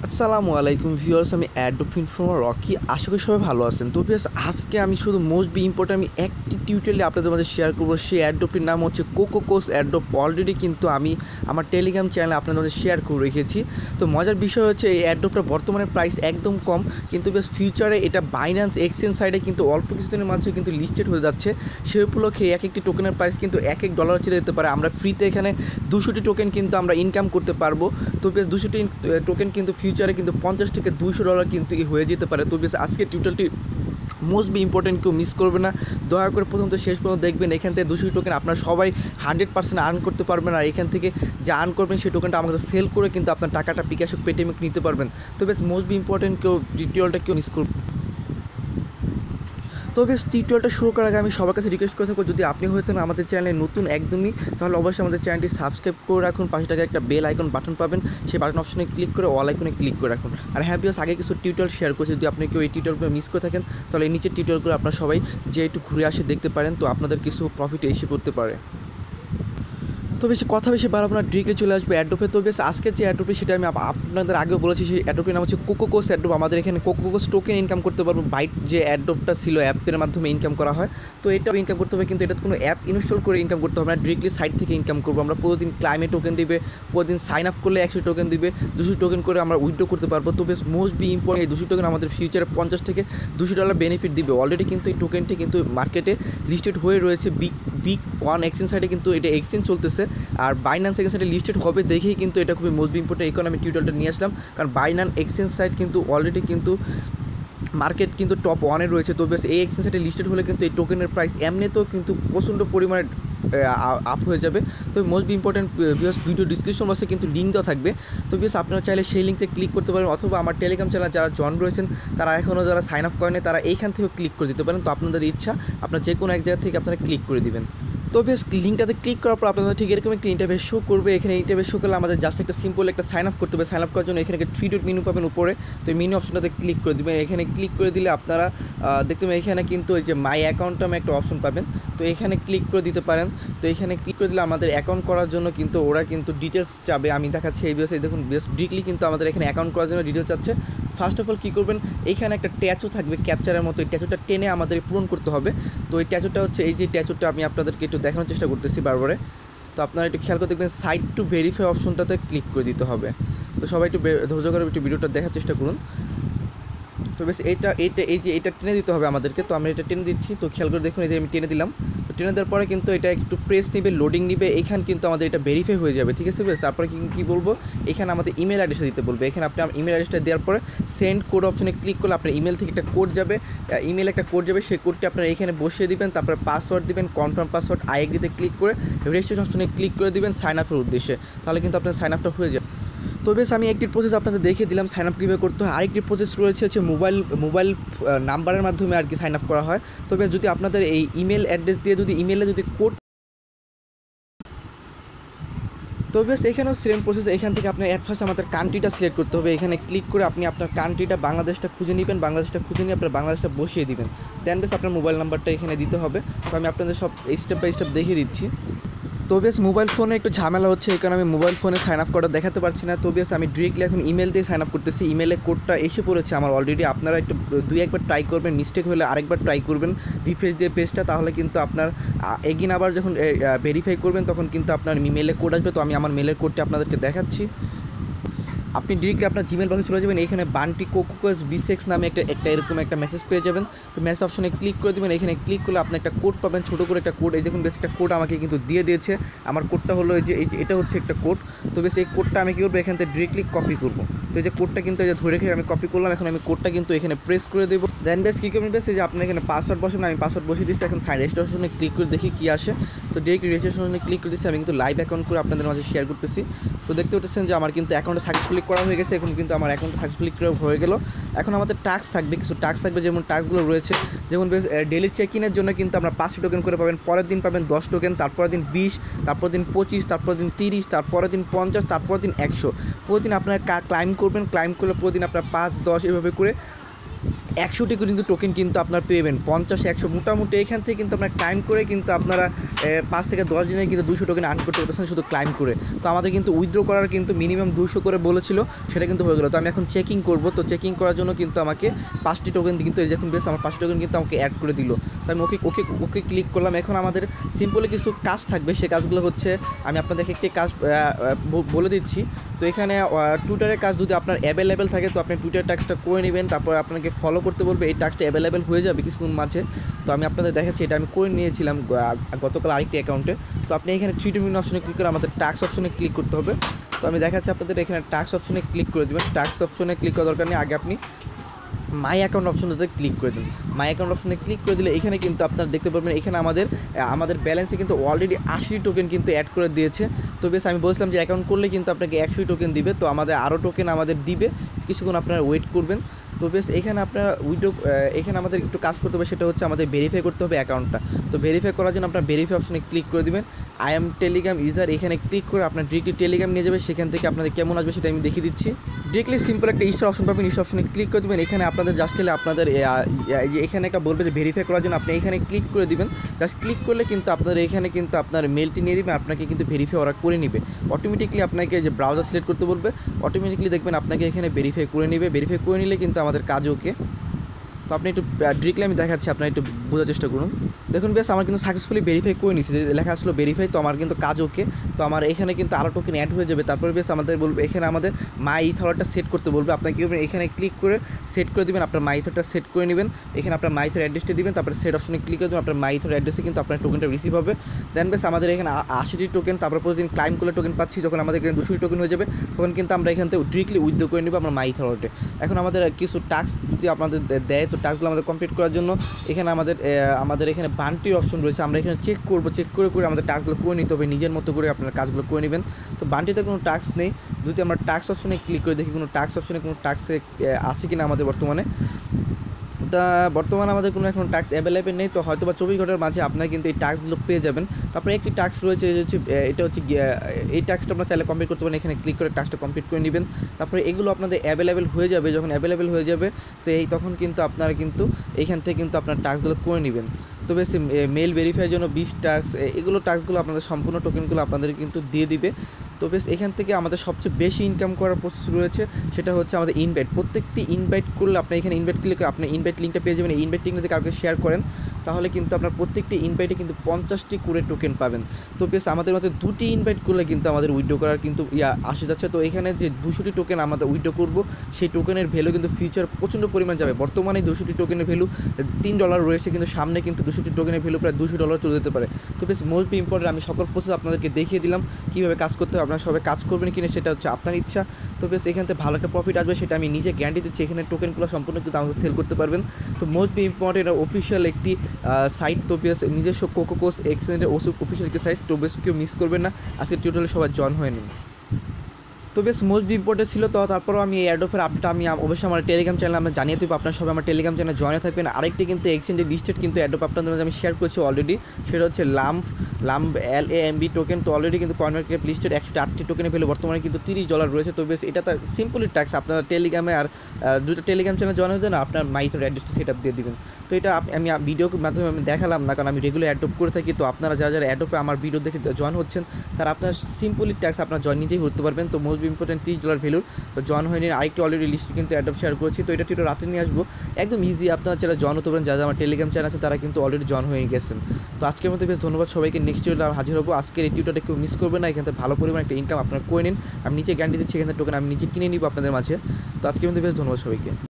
আসসালামু আলাইকুম ভিউয়ার্স, আমি অ্যাডোব ইনফর্মার রকি। আশা করি সবাই ভালো আছেন। তো ভিউয়ার্স, আজকে আমি শুধু মোস্ট ইম্পর্টেন্ট আমি একটি টিউটোরিয়াল আপনাদের মাঝে শেয়ার করবো। সেই অ্যাডোবটির নাম হচ্ছে কোকোকোস অ্যাডোব। অলরেডি কিন্তু আমি আমার টেলিগ্রাম চ্যানেলে আপনাদের মাঝে শেয়ার করে রেখেছি। তো মজার বিষয় হচ্ছে এই অ্যাডোবটা বর্তমানে প্রাইস একদম কম, কিন্তু বেশ ফিউচারে এটা বাইন্যান্স এক্সচেঞ্জ সাইডে কিন্তু অল্প কিছুদিনের মাঝে কিন্তু লিস্টেড হয়ে যাচ্ছে। সেই উপলক্ষে এক একটি টোকেনের প্রাইস কিন্তু $1 চলে যেতে পারে। আমরা ফ্রিতে এখানে 200টি টোকেন কিন্তু আমরা ইনকাম করতে পারবো। তো বেশ 200টি টোকেন কিন্তু ফিউচারে কিন্তু $50 থেকে $200 কিন্তু হয়ে যেতে পারে। তো বেশ আজকের টিউটোরিয়ালটি মোস্ট ইম্পর্টেন্ট, কেউ মিস করবে না। দয়া করে প্রথম তো শেষ পর্যন্ত দেখবেন। এখান থেকে 200 টোকেন আপনারা সবাই 100% আর্ন করতে পারবেন। আর এখান থেকে যা আর্ন করবেন সেই টোকেনটা আমাদের সেল করে কিন্তু আপনার টাকাটা বিকাশ পেটিএমে নিতে পারবেন। তো বেশ মোস্ট ইম্পর্টেন্ট, কেউ টিউটোরিয়ালটা কেউ মিস করবে। তো বেশ টিউটোরিয়ালটা শুরু করার আগে আমি সবার কাছে রিকোয়েস্ট করে থাকবো, যদি আপনি হয়েছেন আমাদের চ্যানেলে নতুন একদমই, তাহলে অবশ্যই আমাদের চ্যানেলটি সাবস্ক্রাইব করে রাখুন। পাশে টাকা একটা বেল আইকন বাটন পাবেন, সেই বাটন অপশনে ক্লিক করে অল আইকনে ক্লিক করে রাখুন। আর হ্যাঁ ভিউয়ার্স, আগে কিছু টিউটোরিয়াল শেয়ার করছি, যদি আপনি কেউ এই টিউটোরিয়ালগুলো মিস করে থাকেন তাহলে এই নিচের টিউটোরিয়ালগুলো আপনারা সবাই যে একটু ঘুরে আসে দেখতে পারেন, তো আপনাদের কিছু প্রফিট এসে পড়তে পারে। তো বেশি কথা বেশি বাড়াবো না, ডিরেক্টলি চলে আসবে অ্যাডোপে। তো বেশ আজকে যে অ্যাডোপে সেটা আমি আপনাদের আগেও বলেছি, সেই অ্যাডোপের নাম হচ্ছে কোকোকোস অ্যাডোপ। আমাদের এখানে কোকোকোস টোকেন ইনকাম করতে পারবো। বাইট যে অ্যাডোপটা ছিল অ্যাপের মাধ্যমে ইনকাম করা হয়, তো এটাও ইনকাম করতে হবে, কিন্তু এটা কোনো অ্যাপ ইনস্টল করে ইনকাম করতে হবে না, ডিরেক্টলি সাইট থেকে ইনকাম করবো। আমরা প্রতিদিন ক্লাইমে টোকেন দিবে, প্রতিদিন সাইন আপ করলে 100 টোকেন দিবে, 200 টোকেন করে আমরা উইথড্র করতে পারবো। তো বেশ মোস্ট ইম্পর্টেন্ট, এই 200 টোকেন আমাদের ফিউচারে $50 থেকে $200 বেনিফিট দিবে। অলরেডি কিন্তু এই টোকেনটি কিন্তু মার্কেটে লিস্টেড হয়ে রয়েছে। বিগ ওয়ান এক্সচেঞ্জ সাইটে কিন্তু এটা এক্সচেঞ্জ চলতেছে। আর বাইন্যান্স এক্সচেঞ্জ সাইটে লিস্টেড হবে দেখেই কিন্তু এটা খুবই মোস্ট ইম্পর্টেন্ট। এই কারণে আমি টিউটোরিয়ালটা নিয়ে আসলাম, কারণ বাইন্যান্স এক্সচেঞ্জ সাইট কিন্তু অলরেডি কিন্তু মার্কেট কিন্তু টপ 1-এ রয়েছে। তো বেশ এই এক্সচেঞ্জ সাইটে লিস্টেড হলে কিন্তু এই টোকেনের প্রাইস এমনিতেও কিন্তু প্রচণ্ড পরিমাণে আপ হয়ে যাবে। তো মোস্ট ইম্পর্টেন্ট ভিডিও ডিসক্রিপশন বক্সে কিন্তু লিঙ্ক দেওয়া থাকবে। তো বেশ আপনারা চাইলে সেই লিঙ্কে ক্লিক করতে পারেন, অথবা আমার টেলিগ্রাম চ্যানেল যারা জয়েন রয়েছেন তারা এখনও যারা সাইন আপ করেনি তারা এইখান থেকেও ক্লিক করে দিতে পারেন। তো আপনাদের ইচ্ছা, আপনারা যে কোনো এক জায়গা থেকে আপনারা ক্লিক করে দিবেন। তো বেশ লিঙ্কটাতে ক্লিক করার পর আপনাদের ঠিক এরকম একটা ইন্টারভেস শো করবে। এখানে ইন্টারভেস শো করলে আমাদের জাস্ট একটা সিম্পল একটা সাইন আপ করতে হবে। সাইন আপ করার জন্য এখানে একটা 3 ডট মেনু পাবেন উপরে, তো এই মেনু অপশনটাতে ক্লিক করে দেবেন। এখানে ক্লিক করে দিলে আপনারা দেখতে পাবেন এখানে কিন্তু ওই যে মাই অ্যাকাউন্ট নামে একটা অপশন পাবেন, তো এখানে ক্লিক করে দিতে পারেন। তো এখানে ক্লিক করে দিলে আমাদের অ্যাকাউন্ট করার জন্য কিন্তু ওরা কিন্তু ডিটেলস চাবে। আমি দেখাচ্ছি এই বিষয়ে, দেখুন বেশ ডিরেক্টলি কিন্তু আমাদের এখানে অ্যাকাউন্ট করার জন্য ডিটেলস চাচ্ছে। ফার্স্ট অফ অল কী করবেন, এইখানে একটা ট্যাচু থাকবে ক্যাপচারের মতো, এই ট্যাচুটা টেনে আমাদের পূরণ করতে হবে। তো এই ট্যাচুটা হচ্ছে, এই যে ট্যাচুটা আমি আপনাদেরকে একটু দেখানোর চেষ্টা করতেছি বারবারে। তো আপনারা একটু খেয়াল করে দেখবেন, সাইট টু ভেরিফাই অপশনটাতে ক্লিক করে দিতে হবে। তো সবাই একটু ধৈর্য করে একটু ভিডিওটা দেখার চেষ্টা করুন। তো বেশ এটা টেনে দিতে হবে আমাদেরকে। তো আমরা এটা টেনে দিচ্ছি, তো খেয়াল করে দেখুন, এই যে আমি টেনে দিলাম। তো টেনে দেওয়ার পরে কিন্তু এটা একটু প্রেস নিবে, লোডিং নিবে, এইখান কিন্তু আমাদের এটা ভেরিফাই হয়ে যাবে, ঠিক আছে বেশ। তারপরে কী বলবো, এখানে আমাদের ইমেল অ্যাড্রেসটা দিতে বলবে। এখানে আপনি ইমেল অ্যাড্রেসটা দেওয়ার পরে সেন্ড কোড অপশনে ক্লিক করলে আপনার ইমেল থেকে একটা কোড যাবে, ইমেল একটা কোড যাবে, সেই কোডটি আপনারা এখানে বসিয়ে দিবেন। তারপরে পাসওয়ার্ড দিবেন, কনফার্ম পাসওয়ার্ড, আইএগ্রিতে ক্লিক করে রেজিস্ট্রেশন অপশনে ক্লিক করে দিবেন সাইন আপের উদ্দেশ্যে, তাহলে কিন্তু আপনার সাইন আপটা হয়ে যাবে। তো বেশ আমি একটি প্রসেস আপনাদের দেখিয়ে দিলাম সাইন আপ কীভাবে করতে হয়। আরেকটি প্রসেস রয়েছে হচ্ছে মোবাইল নাম্বারের মাধ্যমে আর কি সাইন আপ করা হয়। তো বেশ যদি আপনাদের এই ইমেল অ্যাড্রেস দিয়ে যদি ইমেলে যদি কোড, তো বেশ এখানেও সেম প্রসেস। এখান থেকে আপনার অ্যাট ফার্স্ট আমাদের কান্ট্রিটা সিলেক্ট করতে হবে। এখানে ক্লিক করে আপনি আপনার কান্ট্রিটা বাংলাদেশটা খুঁজে নেবেন, বাংলাদেশটা খুঁজে নিয়ে আপনার বাংলাদেশটা বসিয়ে দিবেন। দেন বেশ আপনার মোবাইল নাম্বারটা এখানে দিতে হবে। তো আমি আপনাদের সব স্টেপ বাই স্টেপ দেখিয়ে দিচ্ছি। তো বেশ মোবাইল ফোনে একটু ঝামেলা হচ্ছে, এই কারণে আমি মোবাইল ফোনে সাইন আপ করা দেখাতে পারছি না। তো বেশ আমি ডিরেক্টলি এখন ইমেল দিয়ে সাইন আপ করতেছি। ইমেলে কোডটা এসে পড়েছে আমার অলরেডি। আপনারা একটু 2-1বার ট্রাই করবেন, মিস্টেক হলে আরেকবার ট্রাই করবেন রিফ্রেশ দিয়ে পেজটা, তাহলে কিন্তু আপনার এগিন আবার যখন ভেরিফাই করবেন তখন কিন্তু আপনার ইমেলে কোড আসবে। তো আমি আমার মেলের কোডটা আপনাদেরকে দেখাচ্ছি। আপনি ডিরেক্টলি আপনার জিমেল বক্সে চলে যাবেন, এখানে বান্টি কোকোকোস বিসেক্স নামে একটা এরকম একটা মেসেজ পেয়ে যাবেন। তো মেসেজ অপশনে ক্লিক করে দেবেন। এখানে ক্লিক করলে আপনি একটা কোড পাবেন, ছোটো করে একটা কোড। এই দেখুন বেশ একটা কোড আমাকে কিন্তু দিয়ে দিয়েছে। আমার কোডটা হলো এই যে এটা হচ্ছে একটা কোড। তো বেশ এই কোডটা আমি কী করবো, এখান থেকে ডিরেক্টলি কপি করবো। তো এই যে কোডটা কিন্তু এই যে ধরে রেখে আমি কপি করলাম। এখন আমি কোডটা কিন্তু এখানে প্রেস করে দেবো। দেন বেশ কী করবেন, বেশ এই যে আপনি এখানে পাসওয়ার্ড বসাবেন, আমি পাসওয়ার্ড বসিয়ে দিচ্ছি। এখন সাইন রেজিস্ট্রেশনে ক্লিক করে দেখি কী আসে। তো ডিরেক্ট রেজিস্ট্রেশনে ক্লিক করে দিচ্ছি। আমি কিন্তু লাইভ অ্যাকাউন্ট করে আপনাদের মাঝে শেয়ার করতেছি। তো দেখতে পাচ্ছেন যে আমার কিন্তু অ্যাকাউন্টে সাকসেসফুলি করা হয়ে গেছে। এখন কিন্তু আমার অ্যাকাউন্টে সাকসেসফুলি হয়ে গেল। এখন আমাদের টাস্ক থাকবে, কিছু টাস্ক থাকবে, যেমন টাস্কগুলো রয়েছে, যেমন বেশ ডেলি চেক ইনের জন্য কিন্তু আমরা 5 টোকেন করে পাবেন, পরের দিন পাবেন 10 টোকেন, তারপরের দিন 20, তারপর দিন 25, তারপর দিন 30, তারপরের দিন 50, তারপর দিন 100। প্রতিদিন আপনারা ক্লাইম করবেন, ক্লাইম করলে প্রতিদিন আপনারা 5, 10 এভাবে করে 100টি কিন্তু টোকেন কিন্তু আপনার পেবেন, 50-100 মোটামুটি এখান থেকে কিন্তু আপনার ক্লাইম করে কিন্তু আপনারা 5 থেকে 10 দিনে কিন্তু 200 টোকেন আর্ন করতে পারতেছেন শুধু ক্লাইম করে। তো আমাদের কিন্তু উইথড্র করার কিন্তু মিনিমাম 200 করে বলেছিল, সেটা কিন্তু হয়ে গেল। তো আমি এখন চেকিং করব, তো চেকিং করার জন্য কিন্তু আমাকে 5টি টোকেন কিন্তু এই যখন বেশ আমার 5টি টোকেন কিন্তু আমাকে অ্যাড করে দিল। তো আমি ওকে ওকে ওকে ক্লিক করলাম। এখন আমাদের সিম্পলি কিছু কাজ থাকবে, সেই কাজগুলো হচ্ছে আমি আপনাদেরকে একটি কাজ বলে দিচ্ছি। তো এখানে টুইটারের কাজ যদি আপনার অ্যাভেলেবেল থাকে তো আপনি টুইটার টাস্কটা করে নেবেন, তারপর আপনাকে ফলো করতে বলবে, এই টাস্কটা অ্যাভেলেবেল হয়ে যাবে কিছুক্ষণ মাঝে। তো আমি আপনাদের দেখাচ্ছি, এটা আমি করে নিয়েছিলাম গতকাল আরেকটি অ্যাকাউন্টে। তো আপনি এখানে 3 মিনিট অপশনে ক্লিক করে আমাদের টাস্ক অপশনে ক্লিক করতে হবে। তো আমি দেখাচ্ছি আপনাদের, এখানে টাস্ক অপশনে ক্লিক করে দেবেন। টাস্ক অপশনে ক্লিক করার দরকার নেই, আগে আপনি মাই অ্যাকাউন্ট অপশনটাতে ক্লিক করে দিন। মাই অ্যাকাউন্ট অপশনে ক্লিক করে দিলে এখানে কিন্তু আপনারা দেখতে পারবেন, এখানে আমাদের ব্যালেন্সে কিন্তু অলরেডি 80 টোকেন কিন্তু অ্যাড করে দিয়েছে। তো বেশ আমি বলছিলাম যে অ্যাকাউন্ট করলে কিন্তু আপনাকে 100 টোকেন দিবে, তো আমাদের আরও টোকেন আমাদের দিবে, কিছুক্ষণ আপনারা ওয়েট করবেন। তো বেশ এখানে আপনারা এখানে আমাদের একটু কাজ করতে হবে, সেটা হচ্ছে আমাদের ভেরিফাই করতে হবে অ্যাকাউন্টটা। তো ভেরিফাই করার জন্য আপনার ভেরিফাই অপশনে ক্লিক করে দেবেন। আই এম টেলিগ্রাম ইউজার, এখানে ক্লিক করে আপনার ডিরেক্টলি টেলিগ্রাম নিয়ে যাবে, সেখান থেকে আপনাদের কেমন আসবে সেটা আমি দেখিয়ে দিচ্ছি। ডিরেক্টলি সিম্পল একটা ইস্টার অপশন পাবেন, ইস্টার অপশনে ক্লিক করে দেবেন। এখানে আপনাদের জাস্ট খেলে আপনাদের এখানে একটা বলবে যে ভেরিফাই করার জন্য আপনি এখানে ক্লিক করে দিবেন। জাস্ট ক্লিক করলে কিন্তু আপনাদের এখানে কিন্তু আপনার মেলটি নিয়ে দেবেন, আপনাকে কিন্তু ভেরিফাই ওরা করে নেবে অটোমেটিকলি। আপনাকে যে ব্রাউজার সিলেক্ট করতে বলবে, অটোমেটিকলি দেখবেন আপনাকে এখানে ভেরিফাই করে নেবে। ভেরিফাই করে নিলে কিন্তু আমাদের কাজ ওকে। তো আপনি একটু ডিরেক্টলি আমি দেখাচ্ছি, আপনারা একটু বোঝার চেষ্টা করুন। দেখুন বেশ আমার কিন্তু সাকসেসফুলি ভেরিফাই করে নিয়েছি, লেখা আসলো ভেরিফাই। তো আমার কিন্তু কাজ ওকে। তো আমার এখানে কিন্তু আরও টোকেন অ্যাড হয়ে যাবে। তারপরে বেশ আমাদের বলবে, এখানে আমাদের মাই ইথারটা সেট করতে বলবে। আপনাকে কী করবেন, এখানে ক্লিক করে সেট করে দেবেন, আপনার মাই ইথারটা সেট করে নেবেন। এখানে আপনার মাই ইথার অ্যাড্রেসটা দিবেন, তারপরে সেট অপশনে ক্লিক করে দেবেন, আপনার মাই ইথার অ্যাড্রেসে কিন্তু আপনার টোকেনটা রিসিভ হবে। দেন বেশ আমাদের এখানে 80টি টোকেন, তারপর প্রতিদিন ক্লাইম করলে টোকেন পাচ্ছি। যখন আমাদের এখানে 200 টোকেন হয়ে যাবে তখন কিন্তু আমরা এখান থেকে ডিরেক্টলি উইথড্র করে নেব আমার মাই ইথারটে। এখন আমাদের কিছু টাস্ক যদি আপনাদের দেয়, তো টাস্কগুলো আমাদের কমপ্লিট করার জন্য এখানে আমাদের এখানে বান্টির অপশন রয়েছে। আমরা এখানে চেক করে আমাদের টাস্কগুলো করে নিতে হবে, নিজের মতো করে আপনারা কাজগুলো করে নেবেন। তো বান্টিতে কোনো টাস্ক নেই, যদি আমরা টাস্ক অপশনে ক্লিক করে দেখি কোনো টাস্ক অপশনে কোনো টাস্ক আছে কিনা আমাদের বর্তমানে। তা বর্তমানে আমাদের কোনো এখন টাস্ক অ্যাভেলেবেল নেই। তো হয়তো বা 24 ঘন্টার মাঝে আপনারা কিন্তু এই টাস্কগুলো পেয়ে যাবেন। তারপরে একটি টাস্ক রয়েছে, এটা হচ্ছে এই টাস্কটা আপনারা চাইলে কমপ্লিট করতে পারেন। এখানে ক্লিক করে টাস্কটা কমপ্লিট করে নেবেন। তারপরে এগুলো আপনাদের অ্যাভেলেবেল হয়ে যাবে। যখন অ্যাভেলেবেল হয়ে যাবে তো তখন কিন্তু আপনারা কিন্তু এইখান থেকে কিন্তু আপনার টাস্কগুলো করে নেবেন। তো বেশি মেল ভেরিফাইয়ের জন্য 20 টাস্ক, এগুলো টাস্কগুলো আপনাদের সম্পূর্ণ টোকেনগুলো আপনাদের কিন্তু দিয়ে দিবে। তো বেশ এখান থেকে আমাদের সবচেয়ে বেশি ইনকাম করার প্রসেস রয়েছে, সেটা হচ্ছে আমাদের ইনভাইট। প্রত্যেকটি ইনভাইট করলে আপনি এখানে ইনভাইট ক্লিক করে আপনি ইনভাইট লিঙ্কটা পেয়ে যাবেন। এই ইনভাইট লিঙ্কটা যদি কাউকে শেয়ার করেন তাহলে কিন্তু আপনার প্রত্যেকটি ইনভাইটে কিন্তু 50টি করে টোকেন পাবেন। তো বেশ আমাদের মধ্যে 2টি ইনভাইট করলে কিন্তু আমাদের উইথড্র করার কিন্তু আসে যাচ্ছে। তো এখানে যে 200টি টোকেন আমাদের উইথড্র করব, সেই টোকেনের ভ্যালু কিন্তু ফিউচার প্রচণ্ড পরিমাণ যাবে। বর্তমানে 200টি টোকেনের ভ্যালু $3 রয়েছে, কিন্তু সামনে কিন্তু 200টি টোকেনের ভ্যালু প্রায় $200 চলে যেতে পারে। তো বেশ মোস্ট ইম্পর্টেন্ট আমি সকল প্রসেস আপনাদেরকে দেখিয়ে দিলাম কীভাবে কাজ করতে হবে। আপনারা সবাই কাজ করবেন কিনা সেটা হচ্ছে আপনার ইচ্ছা। তো বেশ এখান থেকে ভালো একটা প্রফিট আসবে, সেটা আমি নিজে গ্যারান্টি দিচ্ছি। এখানে টোকেনগুলো সম্পূর্ণ কিন্তু আমাকে সেল করতে পারবেন। তো মোস্ট ইম্পর্টেন্ট অফিসিয়াল একটি সাইট, তো বেশ নিজস্ব কোকোকোস এক্সচেঞ্জের অফিসিয়াল একটি সাইট। তো বেশ কেউ মিস করবেন না, আজকে টিউটোরিয়ালে সবাই জয়েন হয়ে নিন। তো বেশ মোস্ট ইম্পর্টেন্ট ছিল। তো তারপরেও আমি এই অ্যাডোপের আপডেট আমি অবশ্যই আমার টেলিগ্রাম চ্যানেলে আমরা জানিয়ে দেবো। আপনারা সবাই আমার টেলিগ্রাম চ্যানেলে জয়েন থাকবেন। আরেকটি কিন্তু এক্সচেঞ্জের লিস্টেড কিন্তু অ্যাডোপ আপনাদের মধ্যে আমি শেয়ার করেছি অলরেডি, সেটা হচ্ছে লাম্প LAMB টোকেন। তো অলরেডি কিন্তু কয়েনমার্কেট লিস্টেড 108টি টোকেনের ভ্যালু বর্তমানে কিন্তু $30 রয়েছে। তো বেশ এটা তার সিম্পলি ট্যাক্স, আপনারা টেলিগ্রামে আর দুটো টেলিগ্রাম চ্যানেল জয়েন হয়ে যান, আপনার মাইথর অ্যাড্রেসটা সেট আপ দিয়ে দিবেন। তো এটা আমি ভিডিওর মাধ্যমে আমি দেখালাম না, কারণ আমি রেগুলার অ্যাডোপ করে থাকি। তো আপনারা যারা অ্যাডোপে আমার ভিডিও দেখে জয়েন হচ্ছেন তারা আপনার সিম্পলি ট্যাক্স আপনার জয়েন নিজেই করতে পারবেন। তো মোস্ট ইম্পর্টেন্ট $30 ভ্যালুর তো জয়েন হয়ে নিন। আরেকটি অলরেডি লিস্ট কিন্তু অ্যাডোপ শেয়ার করেছি, তো এটা একটু রাতে নিয়ে আসবো, একদম ইজি। আপনারা যারা জয়েন হতে পারেন, যারা আমার টেলিগ্রাম চ্যানেল আছে তারা কিন্তু অলরেডি জয়েন হয়ে গেছেন। তো আজকের মধ্যে বেশ ধন্যবাদ সবাইকে। নেক্সট ভিডিওতে হাজির হবো। আজকের এই টিউটোরিয়ালটা কেউ মিস করবেন না, এখান থেকে ভালো পরিমাণ একটা ইনকাম আপনারা করে নিন। আমি নিচে গ্যারান্টি দিচ্ছি, এখান থেকে টোকেন আমি নিচে কিনে নিব আপনাদের মাঝে। তো আজকের মধ্যে বেশ ধন্যবাদ সবাইকে।